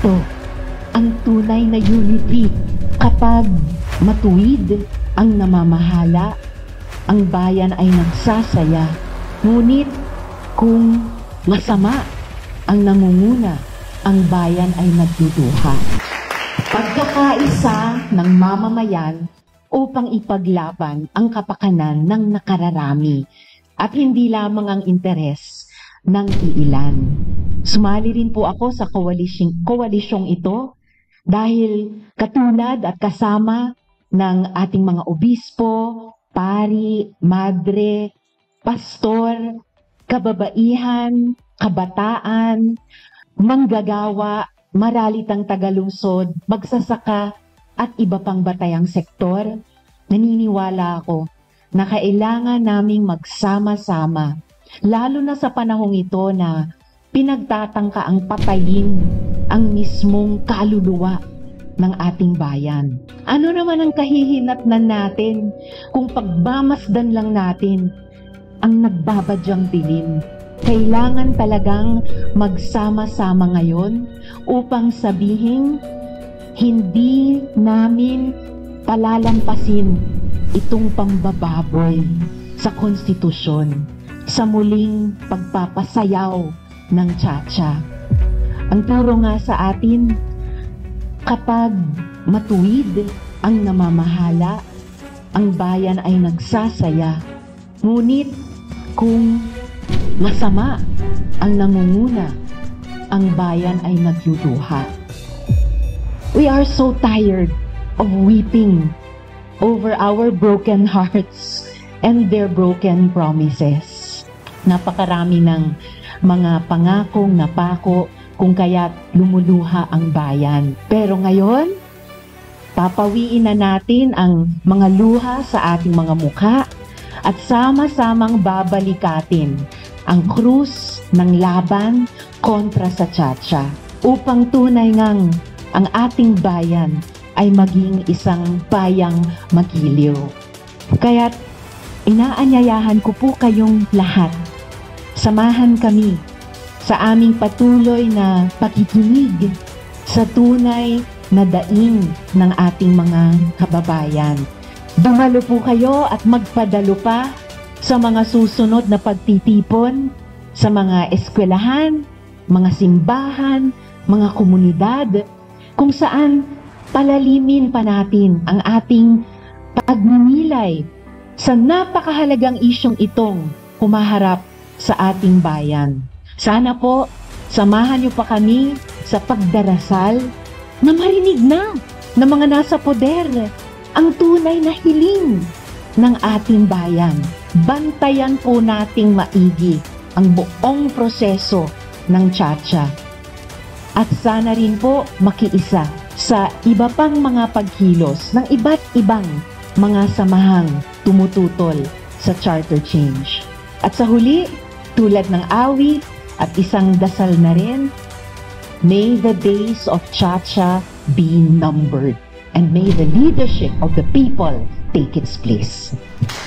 Ito ang tunay na unity. Kapag matuwid ang namamahala, ang bayan ay nagsasaya. Ngunit kung masama ang nangunguna, ang bayan ay nagduduha. Pagkakaisa ng mamamayan upang ipaglaban ang kapakanan ng nakararami at hindi lamang ang interes ng iilan. Sumali rin po ako sa koalisyong ito dahil katulad at kasama ng ating mga obispo, pari, madre, pastor, kababaihan, kabataan, manggagawa, maralitang tagalungsod, magsasaka at iba pang batayang sektor, naniniwala ako na kailangan naming magsama-sama, lalo na sa panahong ito na pinagtatangka ang patayin ang mismong kaluluwa ng ating bayan. Ano naman ang kahihinatnan natin kung pagmamasdan lang natin ang nagbabadyang dilim? Kailangan talagang magsama-sama ngayon upang sabihin hindi namin palalampasin itong pambababoy sa konstitusyon, sa muling pagpapasayaw ng tsa-tsa. Ang turo nga sa atin, kapag matuwid ang namamahala, ang bayan ay nagsasaya. Ngunit kung masama ang nangunguna, ang bayan ay nagduduha. We are so tired of weeping over our broken hearts and their broken promises. Napakarami ng mga pangakong napako kung kaya't lumuluha ang bayan. Pero ngayon, papawiin na natin ang mga luha sa ating mga mukha at sama-samang babalikatin ang krus ng laban kontra sa tsa-tsa upang tunay ngang ang ating bayan ay maging isang bayang magiliw. Kaya't inaanyayahan ko po kayong lahat, samahan kami sa aming patuloy na pakikinig sa tunay na daing ng ating mga kababayan. Dumalo po kayo at magpadalo pa sa mga susunod na pagtitipon sa mga eskwelahan, mga simbahan, mga komunidad, kung saan palalimin pa natin ang ating pagninilay sa napakahalagang isyong itong humaharap sa ating bayan. Sana po, samahan niyo pa kami sa pagdarasal na marinig na ng mga nasa poder ang tunay na hiling ng ating bayan. Bantayan po nating maigi ang buong proseso ng tsa-tsa. At sana rin po makiisa sa iba pang mga pagkilos ng iba't ibang mga samahang tumututol sa charter change. At sa huli, tulad ng awit at isang dasal na rin, may the days of tsa-tsa be numbered and may the leadership of the people take its place.